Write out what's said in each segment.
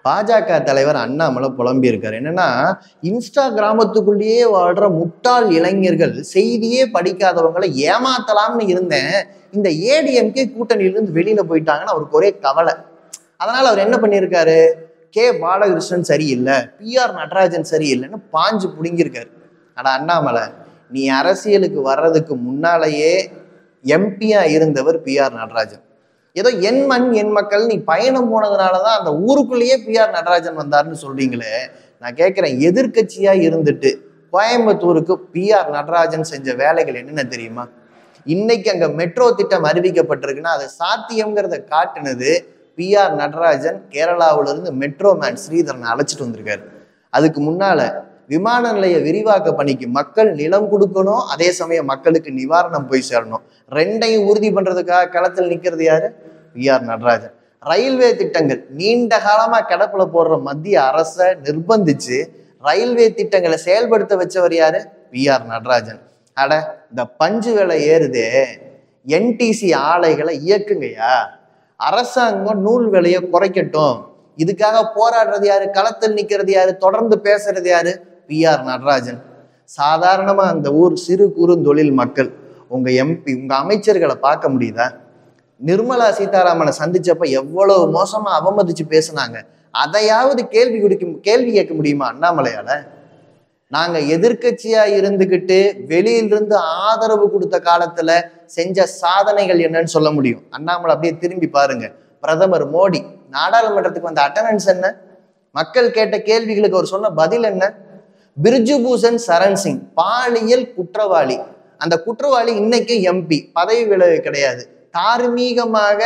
பாஜக தலைவர் அண்ணாமலை புலம்பி இருக்காரு. என்னன்னா, இன்ஸ்டாகிராமத்துக்குள்ளேயே வாழ்ற முட்டாள் இளைஞர்கள், செய்தியே படிக்காதவங்களை ஏமாத்தலாம்னு இருந்தேன், இந்த ஏடிஎம்கே கூட்டணியிலிருந்து வெளியில போயிட்டாங்கன்னு அவருக்கு ஒரே கவலை. அதனால அவர் என்ன பண்ணியிருக்காரு, கே பாலகிருஷ்ணன் சரியில்லை, பிஆர் நடராஜன் சரியில்லைன்னு பாஞ்சு புடுங்கியிருக்காரு. ஆனா அண்ணாமலை, நீ அரசியலுக்கு வர்றதுக்கு முன்னாலேயே எம்பியா இருந்தவர் பிஆர் நடராஜன். ஏதோ என் மண் என் மக்கள் நீ பயணம் போனதுனாலதான் அந்த ஊருக்குள்ளேயே பிஆர் நடராஜன் வந்தாருன்னு சொல்றீங்களே. நான் கேட்கிறேன், எதிர்கட்சியா இருந்துட்டு கோயம்புத்தூருக்கு பிஆர் நடராஜன் செஞ்ச வேலைகள் என்னென்ன தெரியுமா? இன்னைக்கு அங்க மெட்ரோ திட்டம் அறிவிக்கப்பட்டிருக்குன்னா அது சாத்தியம்ங்கிறத காட்டுனது பிஆர் நடராஜன். கேரளாவில இருந்து மெட்ரோ மேன் ஸ்ரீதரனை அழைச்சிட்டு வந்திருக்காரு. அதுக்கு முன்னால விமான நிலைய விரிவாக்க பணிக்கு மக்கள் நிலம் கொடுக்கணும், அதே சமயம் மக்களுக்கு நிவாரணம் போய் சேரணும். ரெண்டையும் உறுதி பண்றதுக்காக களத்தில் நிக்கிறது யாரு? பிஆர் நடராஜன். ரயில்வே திட்டங்கள் நீண்ட காலமா கிடப்புல போடுற மத்திய அரசை நிர்பந்திச்சு ரயில்வே திட்டங்களை செயல்படுத்த வச்சவர் யாரு? பிஆர் நடராஜன். அட, இந்த பஞ்சு விலை ஏறுதே, என்டிசி ஆலைகளை இயக்குங்கய்யா, அரசாங்கம் நூல் விலையை குறைக்கட்டும், இதுக்காக போராடுறது யாரு? களத்தில் நிக்கிறது யாரு? தொடர்ந்து பேசுறது யாரு? பிஆர் நடராஜன். சாதாரணமா அந்த ஊர் சிறு குறு தொழில் மக்கள் உங்க எம்பி உங்க அமைச்சர்களை பார்க்க முடியுதா? நிர்மலா சீதாராமனை சந்திச்சப்ப எவ்வளவு மோசமா அவமதிச்சு பேசினாங்க. அதையாவது கேள்வி கேட்க முடியுமா அண்ணாமலையால? நாங்க எதிர்கட்சியா இருந்துகிட்டு வெளியிலிருந்து ஆதரவு கொடுத்த காலத்துல செஞ்ச சாதனைகள் என்னன்னு சொல்ல முடியும். அண்ணாமலை அப்படியே திரும்பி பாருங்க. பிரதமர் மோடி நாடாளுமன்றத்துக்கு வந்த அட்டெண்டன்ஸ் என்ன? மக்கள் கேட்ட கேள்விகளுக்கு அவர் சொன்ன பதில் என்ன? பிர்ஜுபூஷன் சரண் சிங் பாலியல் குற்றவாளி. அந்த குற்றவாளி இன்னைக்கு எம்பி, பதவி விலகு கிடையாது. தார்மீகமாக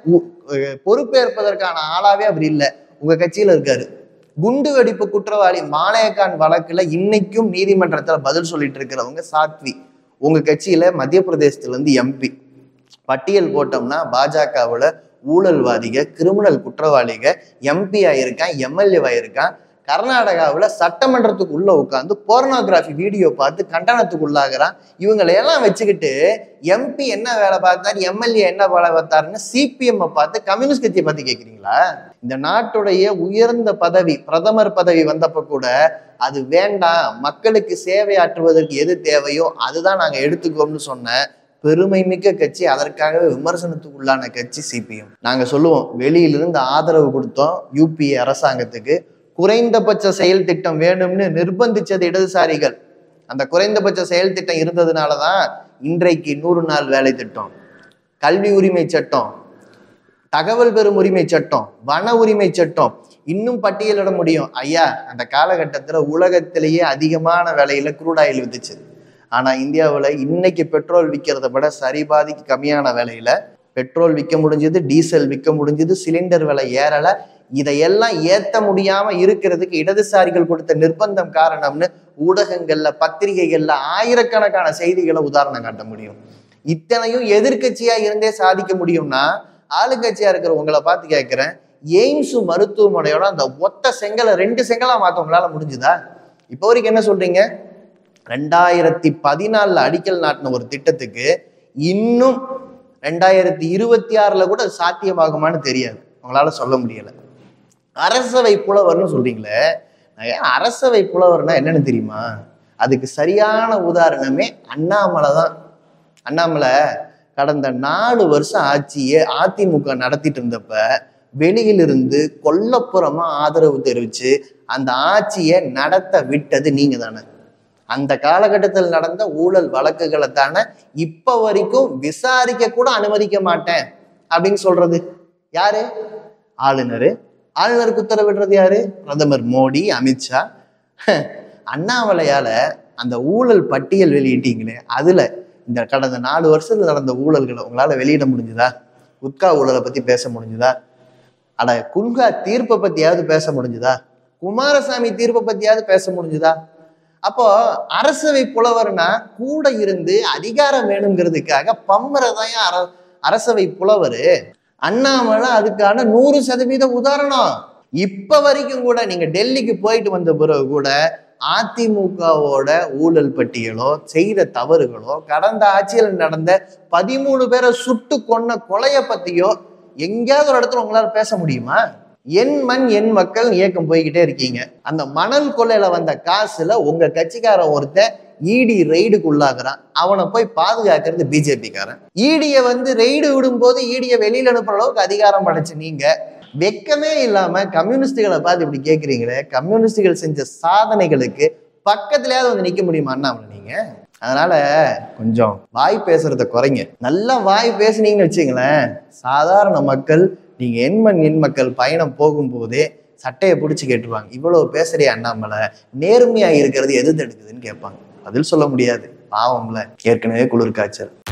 பொறுப்பேற்பதற்கான ஆளாவே அவர் இல்லை, உங்க கட்சியில இருக்காரு. குண்டு வெடிப்பு குற்றவாளி மாலேகான் வழக்குல இன்னைக்கும் நீதிமன்றத்துல பதில் சொல்லிட்டு இருக்கிறவங்க சாத்வி, உங்க கட்சியில மத்திய பிரதேசத்துல இருந்து எம்பி. பட்டியல் போட்டோம்னா பாஜகவுல ஊழல்வாதிக, கிரிமினல் குற்றவாளிக எம்பி ஆயிருக்கான், எம்எல்ஏ ஆயிருக்கான். கர்நாடகாவில் சட்டமன்றத்துக்கு உள்ள உட்காந்து போர்னோகிராஃபி வீடியோ பார்த்து கண்டனத்துக்கு உள்ளாகிறான். இவங்களையெல்லாம் வச்சுக்கிட்டு எம்பி என்ன வேலை பார்த்தாரு, எம்எல்ஏ என்ன வேலை பார்த்தாருன்னு சிபிஎம் பார்த்து கம்யூனிஸ்ட் கட்சியை பார்த்து கேட்குறீங்களா? இந்த நாட்டுடைய உயர்ந்த பதவி, பிரதமர் பதவி வந்தப்ப கூட அது வேண்டாம், மக்களுக்கு சேவையாற்றுவதற்கு எது தேவையோ அதுதான் நாங்க எடுத்துக்கோம்னு சொன்ன பெருமை மிக்க கட்சி. அதற்காகவே விமர்சனத்துக்கு உள்ளான கட்சி சிபிஎம். நாங்க சொல்லுவோம், வெளியிலிருந்து ஆதரவு கொடுத்தோம் யூபிஏ அரசாங்கத்துக்கு. குறைந்தபட்ச செயல் திட்டம் வேணும்னு நிர்பந்திச்சது இடதுசாரிகள். அந்த குறைந்தபட்ச செயல் திட்டம் இருந்ததுனாலதான் இன்றைக்கு 100 நாள் வேலை திட்டம், கல்வி உரிமை சட்டம், தகவல் பெறும் உரிமை சட்டம், வன உரிமை சட்டம், இன்னும் பட்டியலிட முடியும். ஐயா, அந்த காலகட்டத்துல உலகத்திலேயே அதிகமான விலையில குரூட் ஆயில் வித்துச்சு. ஆனா இந்தியாவில் இன்னைக்கு பெட்ரோல் விற்கிறத விட சரிபாதிக்கு கம்மியான விலையில பெட்ரோல் விற்க முடிஞ்சது, டீசல் விற்க முடிஞ்சது, சிலிண்டர் விலை ஏறல. இதையெல்லாம் ஏத்த முடியாம இருக்கிறதுக்கு இடதுசாரிகள் கொடுத்த நிர்பந்தம் காரணம்னு ஊடகங்கள்ல, பத்திரிகைகள்ல ஆயிரக்கணக்கான செய்திகளை உதாரணம் காட்ட முடியும். இத்தனையும் எதிர்கட்சியா இருந்தே சாதிக்க முடியும்னா ஆளுங்கட்சியா இருக்கிற உங்களை பார்த்து கேட்கிறேன், எய்ம்ஸ் மருத்துவமனையோட அந்த ஒத்த செங்கலை 2 செங்கலா மாத்த உங்களால முடிஞ்சுதா? இப்போ வரைக்கும் என்ன சொல்றீங்க? 2014 அடிக்கல் நாட்டின ஒரு திட்டத்துக்கு இன்னும் 2026 கூட சாத்தியமாகுமான்னு தெரியாது, உங்களால சொல்ல முடியல. அரசவை புலவர்னு சொல்றீங்களே, அரசவை புலவர்னா என்னன்னு தெரியுமா? அதுக்கு சரியான உதாரணமே அண்ணாமலை தான். அண்ணாமலை கடந்த 4 வருஷம் ஆட்சியே அதிமுக நடத்திட்டு இருந்தப்ப வெளியிலிருந்து கொல்லப்புறமா ஆதரவு தெரிவிச்சு அந்த ஆட்சியை நடத்த விட்டது நீங்க தானே. அந்த காலகட்டத்தில் நடந்த ஊழல் வழக்குகளை தானே இப்ப வரைக்கும் விசாரிக்க கூட அனுமதிக்க மாட்டேன் அப்படின்னு சொல்றது யாரு? ஆளுநரு. ஆளுநருக்கு உத்தரவிடுறது யாரு? பிரதமர் மோடி, அமித்ஷா. அண்ணாமலையால அந்த ஊழல் பட்டியல் வெளியிட்டீங்களே, அதுல இந்த கடந்த 4 வருஷத்துல நடந்த ஊழல்களை உங்களால வெளியிட முடிஞ்சுதா? குட்கா ஊழலை பத்தி பேச முடிஞ்சுதா? அட, குன்கா தீர்ப்பை பத்தியாவது பேச முடிஞ்சுதா? குமாரசாமி தீர்ப்பை பத்தியாவது பேச முடிஞ்சுதா? அப்போ அரசவை புலவர்னா கூட இருந்து அதிகாரம் வேணுங்கிறதுக்காக பம்பரதான் அரசவை புலவரு. அண்ணாமலை அதுக்கான 100% உதாரணம். இப்ப வரைக்கும் கூட நீங்க டெல்லிக்கு போயிட்டு வந்த பிறகு கூட அதிமுகவோட ஊழல் பட்டியலோ, செய்த தவறுகளோ, கடந்த ஆட்சியில் நடந்த 13 பேரை சுட்டு கொன்ன கொலைய பத்தியோ எங்கேயாவது ஒரு இடத்துல உங்களால பேச முடியுமா? என் மண் என் மக்கள் இயக்கம் போய்கிட்டே இருக்கீங்க. அந்த மணல் கொள்ளையில வந்த காசுல உங்க கட்சிக்காரன் ஒருத்தன் இடி ரெய்டுக்கு உள்ளாக்குறான். அவனை போய் பாதுகாக்கிறது பிஜேபிக்காரன். ஈடிய ரெய்டு விடும்போது ஈடிய வெளியில அனுப்புற அளவுக்கு அதிகாரம் படைச்சு நீங்க வெக்கமே இல்லாம கம்யூனிஸ்டுகளை பார்த்து இப்படி கேட்குறீங்களே. கம்யூனிஸ்டுகள் செஞ்ச சாதனைகளுக்கு பக்கத்துலயாவது நிக்க முடியுமா அண்ணாமலை நீங்க? அதனால கொஞ்சம் வாய் பேசுறத குறைங்க. நல்லா வாய் பேசுனீங்கன்னு வச்சுங்களேன், சாதாரண மக்கள் நீங்க எண்மண் எண் மக்கள் பயணம் போகும்போதே சட்டையை பிடிச்சி கேட்டுருவாங்க, இவ்வளவு பேசுறிய அண்ணாமலை, நேர்மையா இருக்கிறது எது தடுக்குதுன்னு கேட்பாங்க. பதில் சொல்ல முடியாது, பாவம்ல, ஏற்கனவே குளிர் காய்ச்சல்.